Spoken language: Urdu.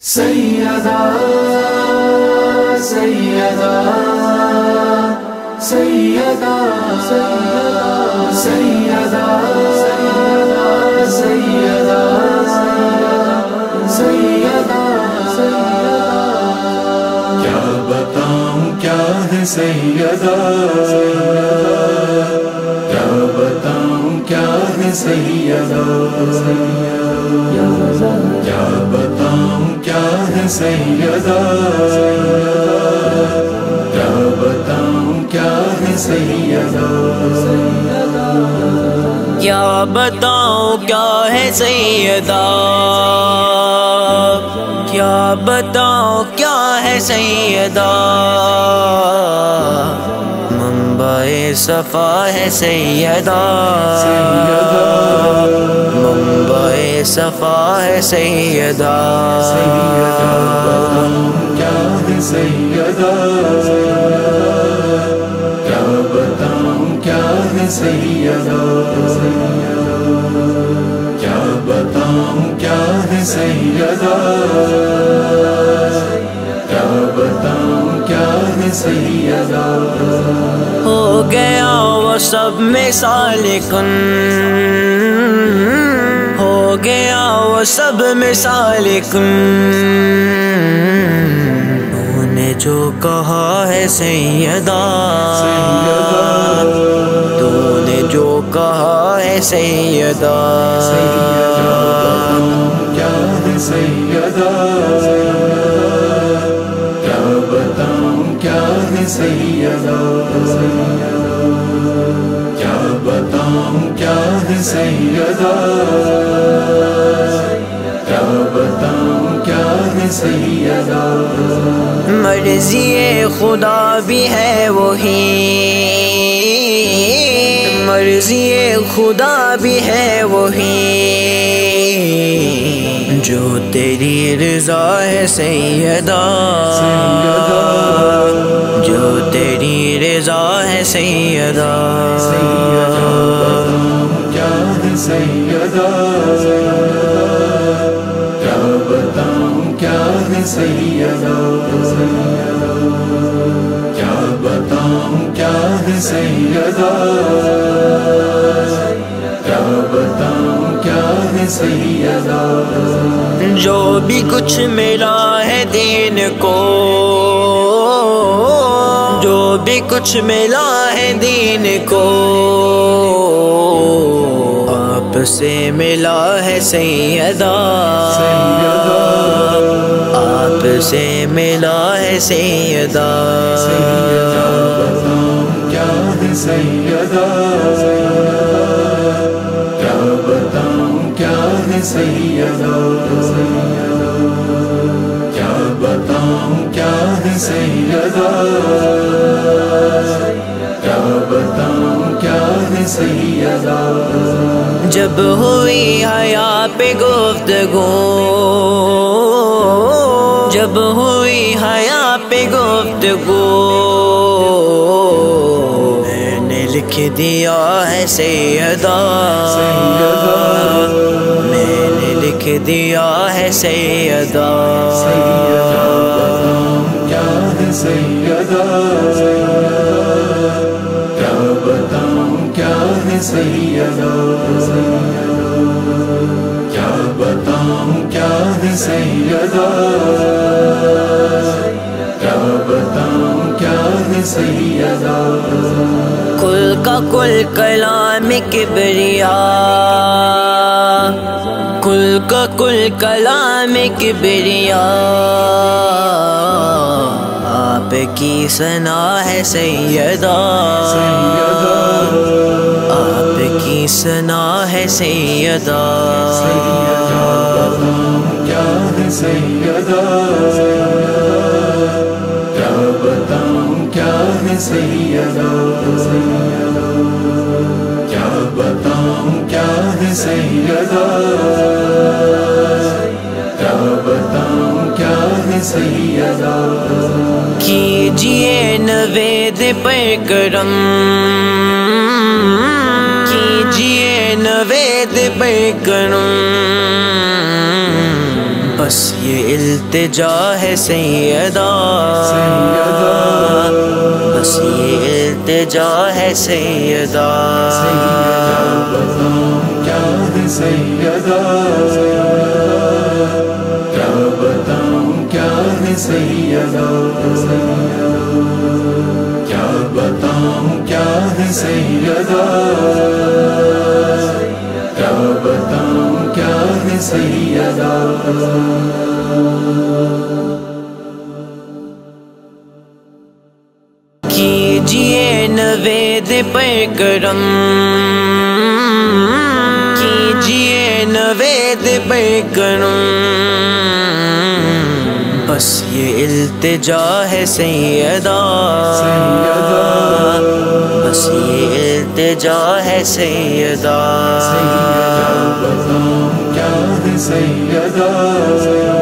سیدہ سیدہ سیدہ سیدہ سیدہ سیدہ کیا بتاؤں کیا ہے سیدہ، کیا بتاؤں کیا ہے سیدہ، کیا بتاؤں کیا ہے سیدہ، کیا بتاؤں کیا ہے سیدہ، کیا بتاؤں کیا ہے سیدہ، کیا بتاؤں کیا ہے سیدہ، منبع صفا ہے سیدہ، منبع صفا ہے سیدہ، کیا ہے سیدہ، کیا بتاؤں کیا ہے سیدہ، کیا بتاؤں کیا ہے سیدہ، کیا بتاؤں کیا ہے سیدہ، ہو گیا وہ سب مثال کن، ہو گیا وہ سب مثال کن، انہوں نے جو کہا ہے سیدہ، تو نے جو کہا ہے سیدہ، کیا ہے سیدہ، کیا بتاؤں کیا ہے سیدہ، کیا بتاؤں کیا ہے سیدہ، کیا بتاؤں کیا ہے سیدہ، مرضی خدا بھی ہے وہی، مرضی خدا بھی ہے وہی، جو تیری رضا ہے سیدہ، جو تیری رضا ہے سیدہ، کیا ہے سیدہ، کیا بتاؤں کیا ہے سیدہ، کیا بتاؤں کیا ہے سیدہ، کیا بتاؤں کیا ہے سیدہ، جو بھی کچھ ملا ہے دین کو، جو بھی کچھ ملا ہے دین کو، آپ سے ملا ہے سیدہ، آپ سے ملا ہے سیدہ، کیا ہے سیدہ، کیا بتاؤں کیا ہے سیدہ، کیا بتاؤں کیا ہے سیدہ، کیا بتاؤں کیا ہے سیدہ، جب ہوئی حیا پہ گفتگو، جب ہوئی حیا پہ گفتگو، میں نے لکھ دیا ہے سیدہ، میں نے لکھ دیا ہے سیدہ، کیا ہے سیدہ، کیا بتاؤں کیا ہے سیدہ، کیا بتاؤں کیا ہے سیدہ، کیا بتاؤں کیا ہے سیدہ، کل کا کل کلام کبریا، کل کا کل کلام کبریا، آپ کی ثنا ہے سیدہ، آپ کی ثنا ہے سیدہ، کیا ہے سیدہ، کیا بتاؤں کیا ہے سیدہ، کیا بتاؤں کیا ہے سیدہ، کیا بتاؤں کیا ہے سیدہ، کیجئے نوید پر کرم، کیجئے نوید پر کرم، بس یہ التجا ہے سیدہ، بس یہ التجا ہے سیدہ، کیا ہے سیدہ، کیا بتاؤں کیا ہے سیدہ، کیا بتاؤں کیا ہے سیدہ، کیا بتاؤں کیا ہے سیدہ۔ کیجئے نوید پر کرم، کیجئے نوید پر کرم، بس یہ التجا ہے سیدہ، بس یہ التجا ہے سیدہ، کیا بتاؤں کیا ہے سیدہ،